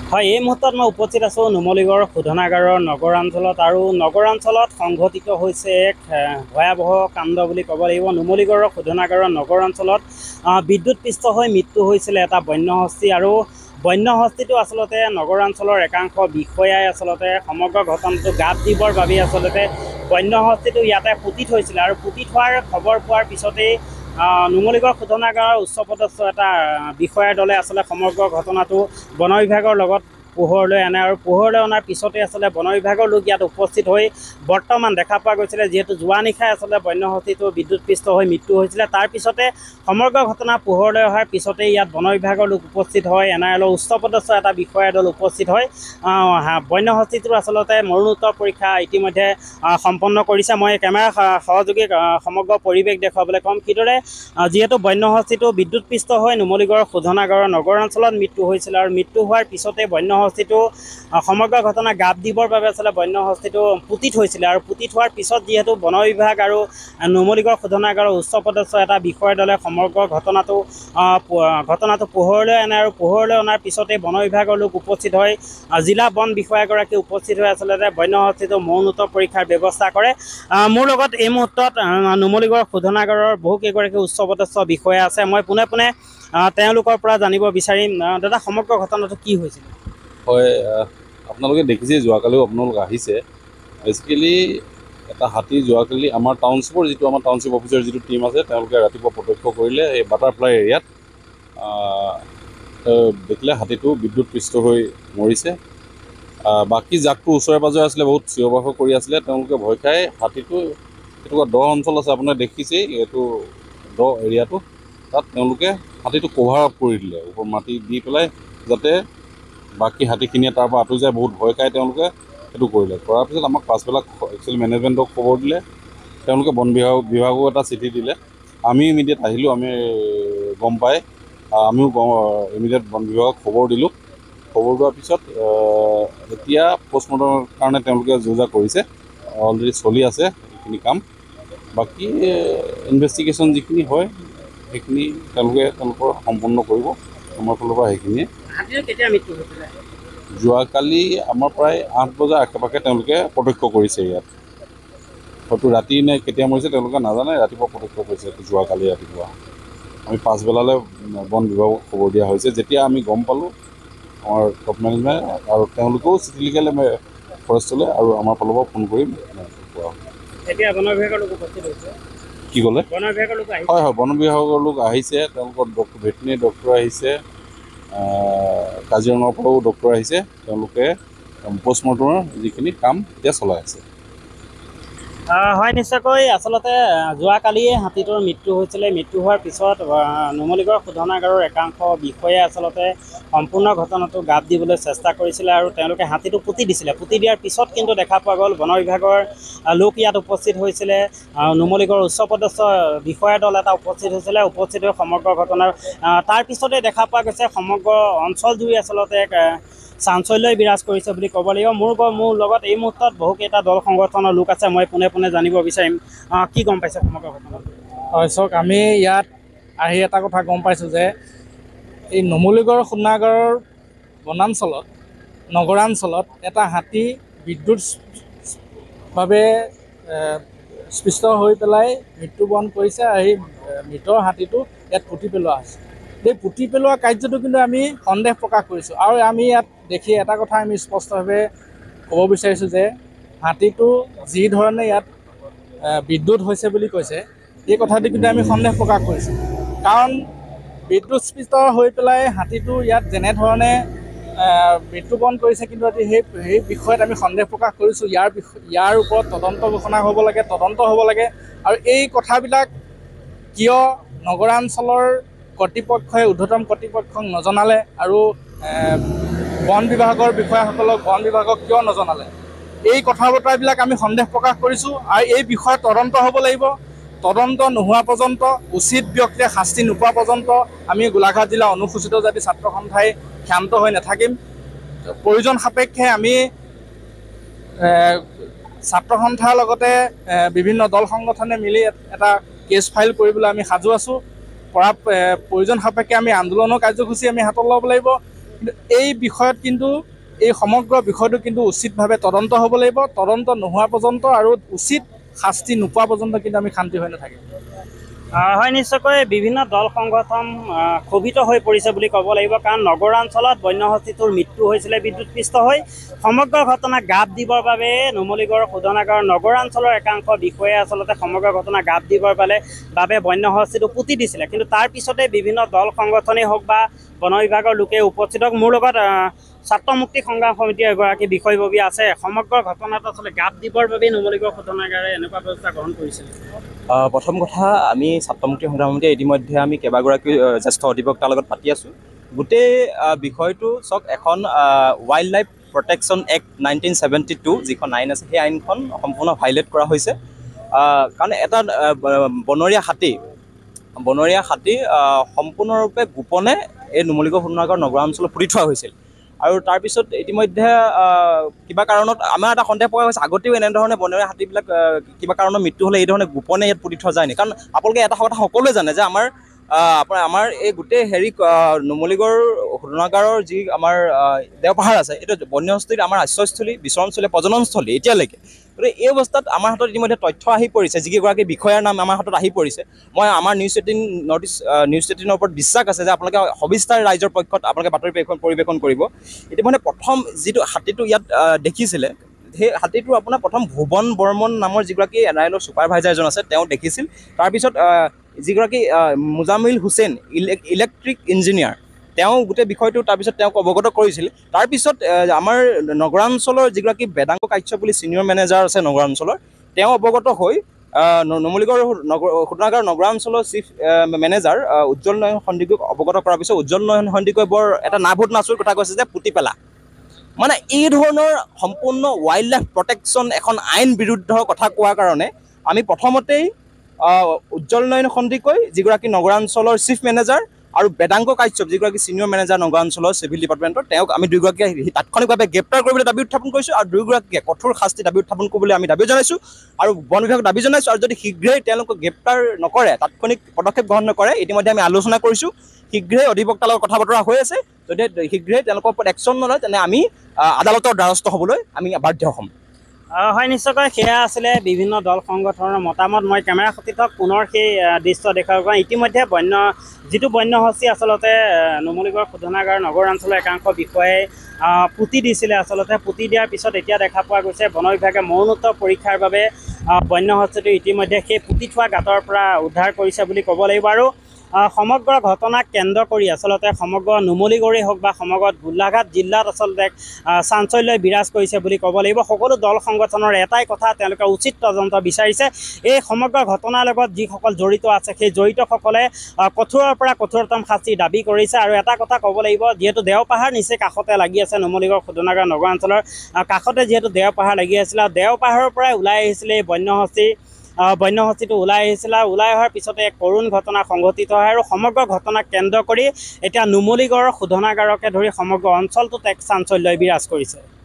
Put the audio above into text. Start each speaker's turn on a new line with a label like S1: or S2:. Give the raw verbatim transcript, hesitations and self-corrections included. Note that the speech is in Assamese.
S1: হয়, এই মুহূৰ্তত মই উপস্থিত আছোঁ নুমলীগড় শোধনাগাৰৰ নগৰাঞ্চলত আৰু নগৰাঞ্চলত সংঘটিত হৈছে এক ভয়াৱহ কাণ্ড বুলি ক'ব লাগিব। নুমলীগড়ৰ শোধনাগাৰৰ নগৰাঞ্চলত বিদ্যুৎপৃষ্ট হৈ মৃত্যু হৈছিলে এটা বন্যহস্তী আৰু বন্যহস্তীটো আচলতে নগৰাঞ্চলৰ একাংশ বিষয়াই আচলতে সমগ্ৰ ঘটনাটো গাত দিবৰ বাবে আচলতে বন্যহস্তীটো ইয়াতে পুতি থৈছিলে আৰু পুতি থোৱাৰ খবৰ পোৱাৰ পিছতেই নুমলীগড় শোধনাগাৰৰ উচ্চপদস্থ এটা বিষয়াৰ দলে আচলতে সমগ্ৰ ঘটনাটো বন বিভাগৰ লগত পোহৰলৈ আনে আৰু পোহৰলৈ অনাৰ পিছতে আচলতে বন বিভাগৰ লোক ইয়াত উপস্থিত হৈ বৰ্তমান দেখা পোৱা গৈছিলে যিহেতু যোৱা নিশাই আচলতে বন্যহস্তীটো বিদ্যুৎপৃষ্ট হৈ মৃত্যু হৈছিলে। তাৰ পিছতে সমগ্ৰ ঘটনা পোহৰলৈ অহাৰ পিছতে ইয়াত বন বিভাগৰ লোক উপস্থিত হয়, এন আৰ এলৰ উচ্চপদস্থ এটা বিষয়াৰ দল উপস্থিত হয়। বন্যহস্তীটোৰ আচলতে মৰণোত্তৰ পৰীক্ষা ইতিমধ্যে সম্পন্ন কৰিছে। মই কেমেৰা সহযোগীক সমগ্ৰ পৰিৱেশ দেখুৱাবলৈ ক'ম। কিদৰে যিহেতু বন্যহস্তীটো বিদ্যুৎপৃষ্ট হৈ নুমলীগড়ৰ শোধনাগাৰৰ নগৰাঞ্চলত মৃত্যু হৈছিল আৰু মৃত্যু হোৱাৰ পিছতে বন্যহস্তীটো সমগ্ৰ ঘটনা গাপ দিবৰ বাবে আচলতে বন্যহস্তীটো পুতি থৈছিলে আৰু পুতি থোৱাৰ পিছত যিহেতু বন বিভাগ আৰু নুমলীগড় শোধনাগাৰৰ উচ্চপদস্থ এটা বিষয়াৰ দলে সমগ্ৰ ঘটনাটো ঘটনাটো পোহৰলৈ আনে আৰু পোহৰলৈ অনাৰ পিছতে বন বিভাগৰ লোক উপস্থিত হয়, জিলা বন বিষয়াগৰাকী উপস্থিত হৈ আচলতে বন্যহস্তীটো মৰণোত্তৰ পৰীক্ষাৰ ব্যৱস্থা কৰে। মোৰ লগত এই মুহূৰ্তত নুমলীগড় শোধনাগাৰৰ বহুকেইগৰাকী উচ্চপদস্থ বিষয়া আছে। মই পোনে পোনে তেওঁলোকৰ পৰা জানিব বিচাৰিম, দাদা সমগ্ৰ ঘটনাটো কি হৈছিল?
S2: হয়, আপোনালোকে দেখিছে যোৱাকালিও আপোনালোক আহিছে। বেচিকেলি এটা হাতী যোৱাকালি আমাৰ টাউনশ্বিপৰ যিটো আমাৰ টাউনশ্বিপ অফিচৰ যিটো টীম আছে তেওঁলোকে ৰাতিপুৱা প্ৰত্যক্ষ কৰিলে এই বাটাৰফ্লাই এৰিয়াত দেখিলে হাতীটো বিদ্যুৎপৃষ্ট হৈ মৰিছে। বাকী জাকটো ওচৰে পাজৰে আছিলে, বহুত চিঞৰ বাখৰ কৰি আছিলে, তেওঁলোকে ভয় খাই হাতীটো এনেকুৱা দ অঞ্চল আছে আপোনাৰ দেখিছেই, এইটো দ এৰিয়াটো তাত তেওঁলোকে হাতীটো কভাৰ আপ কৰি দিলে, ওপৰত মাটি দি পেলাই যাতে বাকী হাতীখিনিয়ে তাৰ পৰা আঁতৰি যায়। বহুত ভয় খাই তেওঁলোকে সেইটো কৰিলে। কৰাৰ পিছত আমাক পাছবেলা একচুৱেলি মেনেজমেণ্টক খবৰ দিলে, তেওঁলোকে বন বিভাগ বিভাগো এটা চিঠি দিলে। আমি ইমিডিয়েট আহিলোঁ, আমি গম পাই আমিও ইমিডিয়েট বন বিভাগক খবৰ দিলোঁ। খবৰ দিয়াৰ পিছত এতিয়া পষ্টমৰ্টমৰ কাৰণে তেওঁলোকে যো জা কৰিছে, অলৰেডি চলি আছে এইখিনি কাম। বাকী ইনভেষ্টিগেশ্যন যিখিনি হয় সেইখিনি তেওঁলোকে তেওঁলোকৰ সম্পন্ন কৰিব। আমাৰ ফালৰ পৰা সেইখিনিয়ে।
S1: কেতিয়া মৃত্যু হৈছিলে?
S2: যোৱাকালি আমাৰ প্ৰায় আঠ বজাৰ আশে পাশে তেওঁলোকে প্ৰত্যক্ষ কৰিছে ইয়াত। হয়তো ৰাতি নে কেতিয়া মৰিছে তেওঁলোকে নাজানে, ৰাতিপুৱা প্ৰত্যক্ষ কৰিছে যোৱাকালি ৰাতিপুৱা। আমি পাছবেলালৈ বন বিভাগক খবৰ দিয়া হৈছে। যেতিয়া আমি গম পালোঁ আমাৰ টপ মেনেজমেণ্ট আৰু তেওঁলোকেও চিঠি লিখিলে ফৰেষ্টলৈ আৰু আমাৰ ফালৰ পৰা ফোন কৰি কোৱা হয়।
S1: এতিয়া বন বিভাগৰ লোক উপস্থিত হৈছে।
S2: কি ক'লে?
S1: বন বিভাগৰ লোক আহিছে?
S2: হয় হয়, বন বিভাগৰ লোক আহিছে, তেওঁলোকৰ ডক্টৰ ভেটেনেৰী ডক্টৰ আহিছে, কাজিৰঙাৰ পৰাও ডক্টৰ আহিছে। তেওঁলোকে পষ্টমৰ্টমৰ যিখিনি কাম এতিয়া চলাই আছে।
S1: হয়, নিশ্চয়কৈ আচলতে যোৱাকালিয়ে হাতীটোৰ মৃত্যু হৈছিলে। মৃত্যু হোৱাৰ পিছত নুমলীগড় শোধনাগাৰৰ একাংশ বিষয়াই আচলতে সম্পূৰ্ণ ঘটনাটো গাপ দিবলৈ চেষ্টা কৰিছিলে আৰু তেওঁলোকে হাতীটো পুতি দিছিলে। পুতি দিয়াৰ পিছত কিন্তু দেখা পোৱা গ'ল বন বিভাগৰ লোক ইয়াত উপস্থিত হৈছিলে, নুমলীগড়ৰ উচ্চপদস্থ বিষয়াৰ দল এটা উপস্থিত হৈছিলে। উপস্থিত হৈ সমগ্ৰ ঘটনাৰ তাৰ পিছতে দেখা পোৱা গৈছে সমগ্ৰ অঞ্চলজুৰি আচলতে এক চাঞ্চল্যই বিৰাজ কৰিছে বুলি ক'ব লাগিব। মোৰ মোৰ লগত এই মুহূৰ্তত বহুকেইটা দল সংগঠনৰ লোক আছে, মই পোনে পোনে জানিব বিচাৰিম কি গম পাইছে সমগ্ৰ ঘটনাটো?
S3: হয়, চাওক, আমি ইয়াত আহি এটা কথা গম পাইছোঁ যে এই নুমলীগড় শোধনাগাৰৰ বনাঞ্চলত নগৰাঞ্চলত এটা হাতী বিদ্যুৎভাৱে স্পৃষ্ট হৈ পেলাই মৃত্যুবৰণ কৰিছে। আৰু সেই মৃত হাতীটো ইয়াত পুতি পেলোৱা হৈছে। এই পুতি পেলোৱা কাৰ্যটো কিন্তু আমি সন্দেহ প্ৰকাশ কৰিছোঁ আৰু আমি ইয়াত দেখি এটা কথা আমি স্পষ্টভাৱে ক'ব বিচাৰিছোঁ যে হাতীটো যি ধৰণে ইয়াত বিদ্যুৎ হৈছে বুলি কৈছে, এই কথাটো কিন্তু আমি সন্দেহ প্ৰকাশ কৰিছোঁ। কাৰণ বিদ্যুৎস্পৃষ্ট হৈ পেলাই হাতীটো ইয়াত যেনেধৰণে মৃত্যুবৰণ কৰিছে, কিন্তু আজি সেই সেই বিষয়ত আমি সন্দেহ প্ৰকাশ কৰিছোঁ। ইয়াৰ বিষয় ইয়াৰ ওপৰত তদন্ত ঘোষণা হ'ব লাগে, তদন্ত হ'ব লাগে। আৰু এই কথাবিলাক কিয় নগৰাঞ্চলৰ কৰ্তৃপক্ষই ঊৰ্ধ্বতম কৰ্তৃপক্ষক নজনালে আৰু বন বিভাগৰ বিষয়াসকলক বন বিভাগক কিয় নজনালে, এই কথা বতৰাবিলাক আমি সন্দেহ প্ৰকাশ কৰিছোঁ। আৰু এই বিষয়ত তদন্ত হ'ব লাগিব। তদন্ত নোহোৱা পৰ্যন্ত, উচিত ব্যক্তিয়ে শাস্তি নোপোৱা পৰ্যন্ত আমি গোলাঘাট জিলা অনুসূচিত জাতি ছাত্ৰ সন্থাই ক্ষান্ত হৈ নাথাকিম। প্ৰয়োজন সাপেক্ষে আমি ছাত্ৰ সন্থাৰ লগতে বিভিন্ন দল সংগঠনে মিলি এটা কেছ ফাইল কৰিবলৈ আমি সাজু আছোঁ। পৰা প্ৰয়োজন সাপেক্ষে আমি আন্দোলনৰ কাৰ্যসূচী আমি হাতত ল'ব লাগিব। এই বিষয়ত কিন্তু এই সমগ্ৰ বিষয়টো কিন্তু উচিতভাৱে তদন্ত হ'ব লাগিব। তদন্ত নোহোৱা পৰ্যন্ত আৰু উচিত শাস্তি নোপোৱা পৰ্যন্ত কিন্তু আমি শান্তি হৈ নাথাকিম।
S1: হয়, নিশ্চয়কৈ বিভিন্ন দল সংগঠন ক্ষোভিত হৈ পৰিছে বুলি ক'ব লাগিব, কাৰণ নগৰাঞ্চলত বন্যহস্তীটোৰ মৃত্যু হৈছিলে বিদ্যুৎপৃষ্ট হৈ। সমগ্ৰ ঘটনা গাপ দিবৰ বাবে নুমলীগড় শোধনাগাৰৰ নগৰাঞ্চলৰ একাংশ বিষয়াই আচলতে সমগ্ৰ ঘটনা গাপ দিবৰ বাবে বাবে বন্যহস্তীটো পুতি দিছিলে। কিন্তু তাৰ পিছতে বিভিন্ন দল সংগঠনেই হওক বা বন বিভাগৰ লোকে উপস্থিত হওক। মোৰ লগত ছাত্ৰ মুক্তি সংগ্ৰাম সমিতিৰ এগৰাকী বিষয়ববী আছে। সমগ্ৰ ঘটনাটো আচলতে গাপ দিবৰ বাবেই নুমলীগড় শোধনাগাৰে এনেকুৱা ব্যৱস্থা গ্ৰহণ কৰিছিল।
S4: প্ৰথম কথা, আমি ছাত্ৰ মুক্তি সংগ্ৰাম সমিতিয়ে ইতিমধ্যে আমি কেইবাগৰাকী জ্যেষ্ঠ অধিবক্তাৰ লগত পাতি আছোঁ। গোটেই বিষয়টো চাওক, এখন wildlife protection act nineteen seventy two যিখন আইন আছে, সেই আইনখন সম্পূৰ্ণ ভাইলেট কৰা হৈছে। কাৰণ এটা বনৰীয়া হাতী বনৰীয়া হাতী সম্পূৰ্ণৰূপে গোপনে এই নুমলীগড় শোধনাগাৰ নগৰাঞ্চলত পুতি থোৱা হৈছিল। আৰু তাৰপিছত ইতিমধ্যে কিবা কাৰণত আমাৰ এটা সন্দেহ পোৱা হৈছে, আগতেও এনেধৰণে বনৰীয়া হাতীবিলাক কিবা কাৰণত মৃত্যু হ'লে এইধৰণে গোপনে ইয়াত পুতি থোৱা যায় নেকি? কাৰণ আপোনালোকে এটা কথা সকলোৱে জানে যে আমাৰ আপোনাৰ আমাৰ এই গোটেই হেৰি নুমলীগড় শোধনাগাৰৰ যি আমাৰ দেওপাহাৰ আছে, এইটো বন্যহস্তীৰ আমাৰ আশ্ৰয়স্থলী, বিচৰণস্থলী, প্ৰজননস্থলী এতিয়ালৈকে। গতিকে এই অৱস্থাত আমাৰ হাতত ইতিমধ্যে তথ্য আহি পৰিছে, যিকেইগৰাকী বিষয়াৰ নাম আমাৰ হাতত আহি পৰিছে। মই আমাৰ news eighteen north east news এইটিনৰ ওপৰত বিশ্বাস আছে যে আপোনালোকে সবিস্তাৰ ৰাইজৰ পক্ষত আপোনালোকে বাতৰি পৰিৱেশন কৰিব। ইতিমধ্যে প্ৰথম যিটো হাতীটো ইয়াত দেখিছিলে, সেই হাতীটো আপোনাৰ প্ৰথম ভুৱন বৰ্মন নামৰ যিগৰাকী এন আই এলৰ ছুপাৰভাইজাৰ এজন আছে, তেওঁ দেখিছিল। তাৰপিছত যিগৰাকী মুজামিল হুছেইন ইলেক্ট্ৰিক ইঞ্জিনিয়াৰ, তেওঁ গোটেই বিষয়টো তাৰপিছত তেওঁক অৱগত কৰিছিল। তাৰপিছত আমাৰ নগৰাঞ্চলৰ যিগৰাকী বেদাংগ কাশ্যপ বুলি ছিনিয়ৰ মেনেজাৰ আছে নগৰাঞ্চলৰ, তেওঁ অৱগত হৈ নুমলীগড় শোধনাগাৰ নগৰাঞ্চলৰ চিফ মেনেজাৰ উজ্জ্বল নয়ন সন্দিকৈক অৱগত কৰাৰ পিছত উজ্জ্বল নয়ন সন্দিকৈ বৰ এটা নাভূত নাচুৰ কথা কৈছে যে পুতি পেলা। মানে এই ধৰণৰ সম্পূৰ্ণ ৱাইল্ড লাইফ প্ৰটেকশ্যন এখন আইন বিৰুদ্ধ কথা কোৱাৰ কাৰণে আমি প্ৰথমতেই উজ্জ্বল নয়ন সন্দিকৈ যিগৰাকী নগৰাঞ্চলৰ চিফ মেনেজাৰ আৰু বেদাংগ কাশ্যপ যিগৰাকী ছিনিয়ৰ মেনেজাৰ নগৰাঞ্চলৰ চিভিল ডিপাৰ্টমেণ্টৰ, তেওঁক আমি দুয়োগৰাকীয়ে তাৎক্ষণিকভাৱে গ্ৰেপ্তাৰ কৰিবলৈ দাবী উত্থাপন কৰিছোঁ আৰু দুয়োগৰাকীয়ে কঠোৰ শাস্তি দাবী উত্থাপন কৰিবলৈ আমি দাবী জনাইছোঁ আৰু বন বিভাগক দাবী জনাইছোঁ। আৰু যদি শীঘ্ৰেই তেওঁলোকক গ্ৰেপ্তাৰ নকৰে, তাৎক্ষণিক পদক্ষেপ গ্ৰহণ নকৰে, ইতিমধ্যে আমি আলোচনা কৰিছোঁ, শীঘ্ৰেই অধিবক্তাৰ লগত কথা বতৰা হৈ আছে। যদি শীঘ্ৰেই তেওঁলোকৰ ওপৰত একশ্যন নলয়, তেনে আমি আদালতৰ দ্বাৰস্থ হ'বলৈ আমি বাধ্য হ'ম।
S1: হয়, নিশ্চয়কৈ সেয়া আছিলে বিভিন্ন দল সংগঠনৰ মতামত। মই কেমেৰা সতীৰ্থক পুনৰ সেই দৃশ্য দেখুৱাব পাৰোঁ। ইতিমধ্যে বন্য যিটো বন্যহস্তী আচলতে নুমলীগড় শোধনাগাৰ নগৰাঞ্চলৰ একাংশ বিষয়াই পুতি দিছিলে। আচলতে পুতি দিয়াৰ পিছত এতিয়া দেখা পোৱা গৈছে বন বিভাগে মৰণোত্তৰ পৰীক্ষাৰ বাবে বন্যহস্তীটো ইতিমধ্যে সেই পুতি থোৱা গাঁতৰ পৰা উদ্ধাৰ কৰিছে বুলি ক'ব লাগিব। আৰু সমগ্ৰ ঘটনাক কেন্দ্ৰ কৰি আচলতে সমগ্ৰ নুমলীগড়েই হওক বা সমগ্ৰ গোলাঘাট জিলাত আচলতে চাঞ্চল্যই বিৰাজ কৰিছে বুলি ক'ব লাগিব। সকলো দল সংগঠনৰ এটাই কথা, তেওঁলোকে উচিত তদন্ত বিচাৰিছে। এই সমগ্ৰ ঘটনাৰ লগত যিসকল জড়িত আছে, সেই জড়িতসকলে কঠোৰৰ পৰা কঠোৰতম শাস্তি দাবী কৰিছে। আৰু এটা কথা ক'ব লাগিব, যিহেতু দেওপাহাৰ নিচেই কাষতে লাগি আছে, নুমলীগড় শোধনাগাৰ নগৰাঞ্চলৰ কাষতে যিহেতু দেওপাহাৰ লাগি আছিলে, দেওপাহাৰৰ পৰাই ওলাই আহিছিলে এই বন্যহস্তী বন্যহস্তীটো ওলাই আহিছিল। আৰু ওলাই অহাৰ পিছতে এক কৰুণ ঘটনা সংঘটিত হয় আৰু সমগ্ৰ ঘটনাক কেন্দ্ৰ কৰি এতিয়া নুমলীগড়ৰ শোধনাগাৰকে ধৰি সমগ্ৰ অঞ্চলটোত এক চাঞ্চল্যই বিৰাজ কৰিছে।